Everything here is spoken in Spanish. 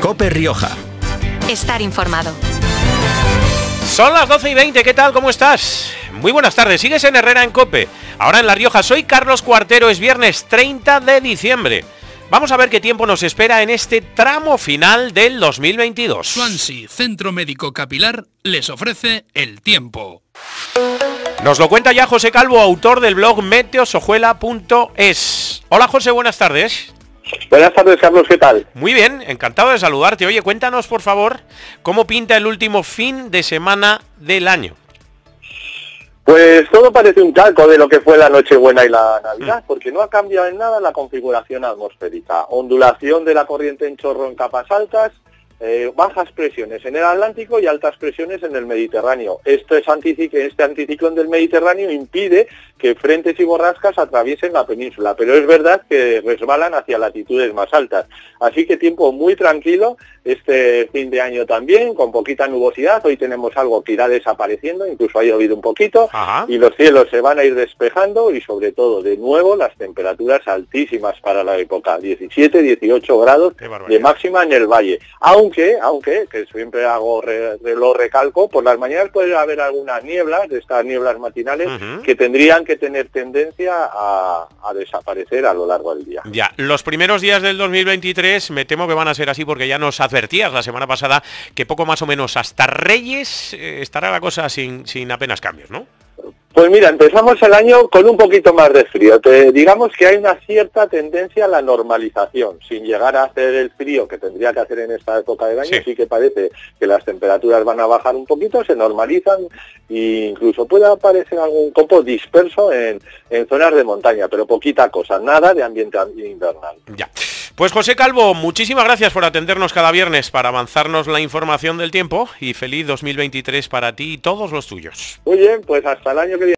COPE Rioja. Estar informado. Son las 12:20, ¿qué tal? ¿Cómo estás? Muy buenas tardes, sigues en Herrera en COPE. Ahora en La Rioja, soy Carlos Cuartero, es viernes 30 de diciembre. Vamos a ver qué tiempo nos espera en este tramo final del 2022. Swansea Centro Médico Capilar les ofrece el tiempo. Nos lo cuenta ya José Calvo, autor del blog meteosojuela.es. Hola José, buenas tardes. Buenas tardes, Carlos, ¿qué tal? Muy bien, encantado de saludarte. Oye, cuéntanos por favor cómo pinta el último fin de semana del año. Pues todo parece un calco de lo que fue la Nochebuena y la Navidad, porque no ha cambiado en nada la configuración atmosférica. Ondulación de la corriente en chorro en capas altas, bajas presiones en el Atlántico y altas presiones en el Mediterráneo. Este anticiclón del Mediterráneo impide que frentes y borrascas atraviesen la península, pero es verdad que resbalan hacia latitudes más altas. Así que tiempo muy tranquilo este fin de año también, con poquita nubosidad. Hoy tenemos algo que irá desapareciendo, incluso ha llovido un poquito. Ajá. Y los cielos se van a ir despejando y sobre todo, de nuevo, las temperaturas altísimas para la época, 17, 18 grados de máxima en el valle. Aunque, que siempre lo recalco, por las mañanas puede haber algunas nieblas, de estas nieblas matinales, que tendrían que tener tendencia a desaparecer a lo largo del día. Ya, los primeros días del 2023 me temo que van a ser así, porque ya nos advertías la semana pasada que poco más o menos hasta Reyes estará la cosa sin apenas cambios, ¿no? Pues mira, empezamos el año con un poquito más de frío. Digamos que hay una cierta tendencia a la normalización, sin llegar a hacer el frío que tendría que hacer en esta época del año. Sí que parece que las temperaturas van a bajar un poquito, se normalizan e incluso puede aparecer algún copo disperso en zonas de montaña, pero poquita cosa, nada de ambiente invernal. Ya. Pues José Calvo, muchísimas gracias por atendernos cada viernes para avanzarnos la información del tiempo y feliz 2023 para ti y todos los tuyos. Muy bien, pues hasta el año que viene.